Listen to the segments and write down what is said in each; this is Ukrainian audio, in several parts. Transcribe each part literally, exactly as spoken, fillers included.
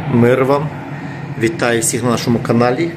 Мир вам. Вітаю всіх на нашому каналі.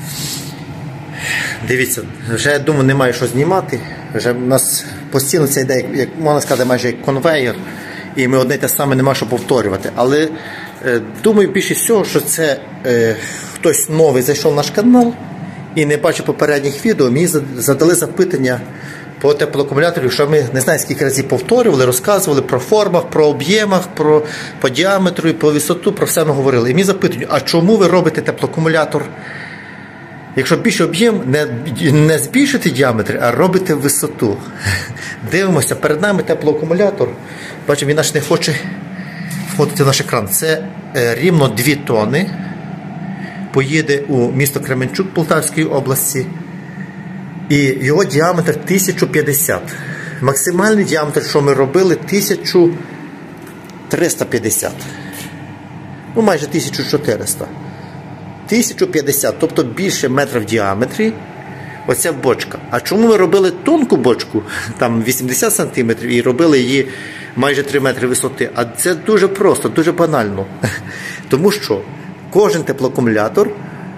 Дивіться, вже, я думаю, немає що знімати. Вже у нас постійно це йде, як можна сказати, майже як конвейер. І ми одне те саме нема що повторювати. Але е, думаю більше всього, що це е, хтось новий зайшов на наш канал і не бачив попередніх відео. Мені задали запитання по теплоакумулятору, що ми не знаю скільки разів повторювали, розказували про формах, про об'ємах, про по діаметру, по висоту, про все ми говорили. І мені запитують, а чому ви робите теплоакумулятор? Якщо більше об'єм, не, не збільшити діаметр, а робите висоту. Дивимося, перед нами теплоакумулятор. Бачимо, він аж не хоче входити в наш екран. Це е, рівно дві тони. Поїде у місто Кременчук Полтавської області. І його діаметр тисяча п'ятдесят. Максимальний діаметр, що ми робили, тисяча триста п'ятдесят. Ну, майже тисяча чотириста. тисяча п'ятдесят, тобто більше метра в діаметрі. Оця бочка. А чому ми робили тонку бочку, там вісімдесят сантиметрів, і робили її майже три метри висоти? А це дуже просто, дуже банально. Тому що кожен теплоакумулятор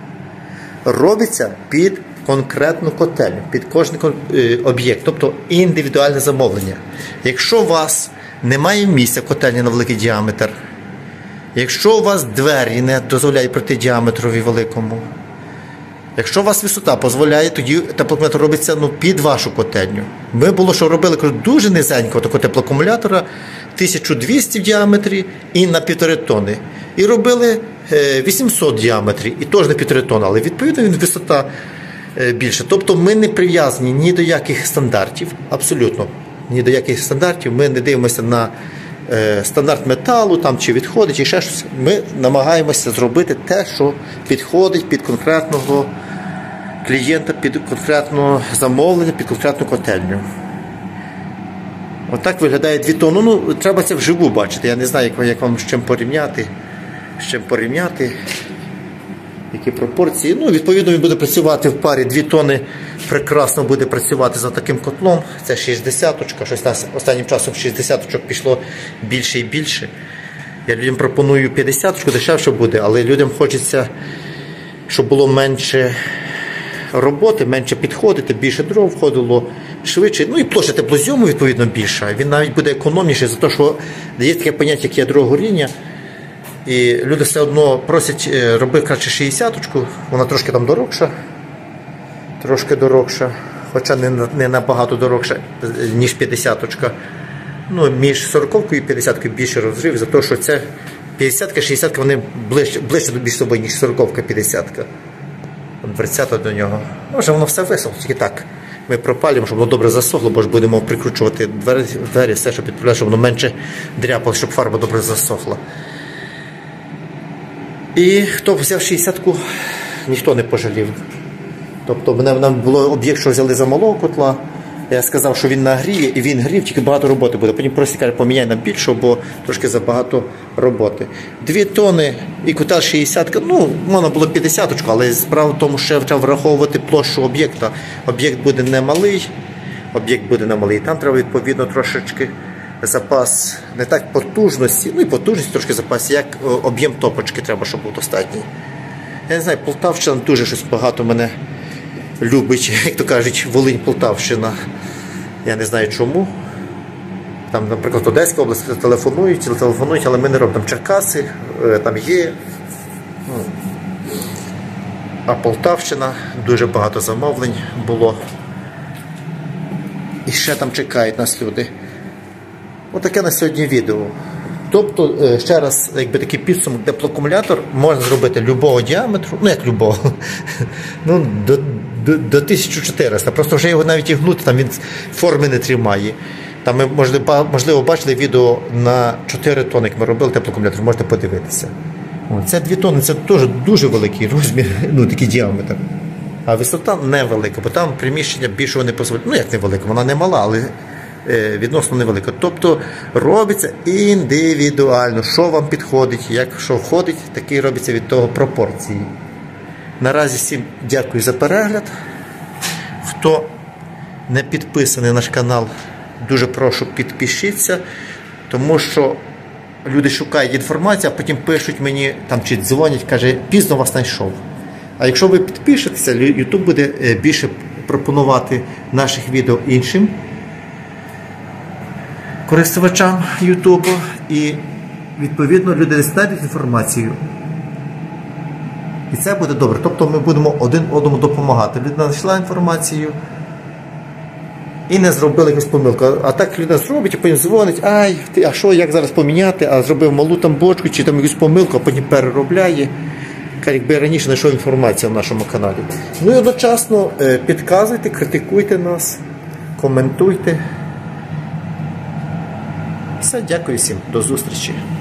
робиться під конкретну котельню, під кожен об'єкт, тобто індивідуальне замовлення. Якщо у вас немає місця в котельні на великий діаметр, якщо у вас двері не дозволяють пройти діаметрові великому, якщо у вас висота дозволяє, тоді теплоакумулятор робиться ну, під вашу котельню. Ми було, що робили кажу, дуже низенького такого теплоакумулятора, тисяча двісті в діаметрі і на півтори тони. І робили вісімсот в діаметрі, і теж на півтори тони, але відповідно він висота більше. Тобто ми не прив'язані ні до яких стандартів, абсолютно, ні до яких стандартів. Ми не дивимося на е, стандарт металу, там, чи відходить, чи ще щось. Ми намагаємося зробити те, що підходить під конкретного клієнта, під конкретне замовлення, під конкретну котельню. Отак виглядає дві тони. Ну, треба це вживу бачити. Я не знаю, як, як вам з чим порівняти. З чим порівняти. Які пропорції. Ну, відповідно, він буде працювати в парі. Дві тони прекрасно буде працювати за таким котлом. Це шістдесяточка. Щось нас останнім часом шістдесяточок пішло більше і більше. Я людям пропоную п'ятдесяточку, дешевше буде, але людям хочеться, щоб було менше роботи, менше підходити, більше дров входило швидше. Ну і площа теплозйому, відповідно, більша. Він навіть буде економніший за те, що є таке поняття, як ядро горіння. І люди все одно просять, роби краще шістдесяточку, вона трошки там дорогша, трошки дорогша, хоча не, не набагато дорогша, ніж п'ятдесяточка. Ну, між сороковкою і п'ятдесяткою більше розрив, за те, що це п'ятдесятка, шістдесятка, вони ближче, ближче до більш собою, ніж сороковка, п'ятдесятка. двадцята до нього. Може, воно все весело, тільки так. Ми пропалюємо, щоб воно добре засохло, бо ж будемо прикручувати двері, двері все, щоб підправляти, щоб воно менше дряпало, щоб фарба добре засохла. І хто взяв шістдесятку, ніхто не пожалів. Тобто, в мене було об'єкт, що взяли за малого котла. Я сказав, що він нагріє, і він грів, тільки багато роботи буде. Потім просто каже, поміняй на більшу, бо трошки забагато роботи. Дві тони і котел шістдесятка, ну, можна було п'ятдесяточку, але справа в тому, що треба враховувати площу об'єкта. Об'єкт буде не малий, об'єкт буде не малий. Там треба, відповідно, трошечки запас, не так потужності, ну і потужність трошки запас, як об'єм топочки треба, щоб був достатній. Я не знаю, Полтавщина дуже щось багато мене любить, як то кажуть, Волинь-Полтавщина. Я не знаю чому. Там, наприклад, Одеська область телефонують, телефонують, але ми не робимо. Там Черкаси, там є. А Полтавщина, дуже багато замовлень було. І ще там чекають нас люди. Отаке на сьогодні відео. Тобто, ще раз, якби такий підсумок, теплоакумулятор можна зробити любого діаметру, ну як любого, ну, до, до, до тисяча чотириста. Просто вже його навіть і гнути, там він форми не тримає. Там ми, можливо, можливо, бачили відео на чотири тони, як ми робили теплоакумулятор, можете подивитися. Це дві тони, це теж дуже великий розмір, ну такий діаметр. А висота невелика, бо там приміщення більшого не дозволяє. Ну як невелика, вона не мала, але відносно невелика. Тобто робиться індивідуально, що вам підходить, як що входить, такий робиться від того пропорції. Наразі всім дякую за перегляд. Хто не підписаний на наш канал, дуже прошу підпишіться, тому що люди шукають інформацію, а потім пишуть мені там чи дзвонять, каже, пізно вас знайшов. А якщо ви підпишетеся, YouTube буде більше пропонувати наших відео іншим користувачам YouTube, і відповідно люди знайдуть інформацію. І це буде добре. Тобто ми будемо один одному допомагати. Людина знайшла інформацію і не зробила якусь помилку. А так людина зробить, і потім дзвонить, ай, а що, як зараз поміняти, а зробив малу там бочку, чи там якусь помилку, а потім переробляє. Якби раніше знайшов інформацію в нашому каналі. Ну і одночасно підказуйте, критикуйте нас, коментуйте. Все, дякую всім, до зустрічі.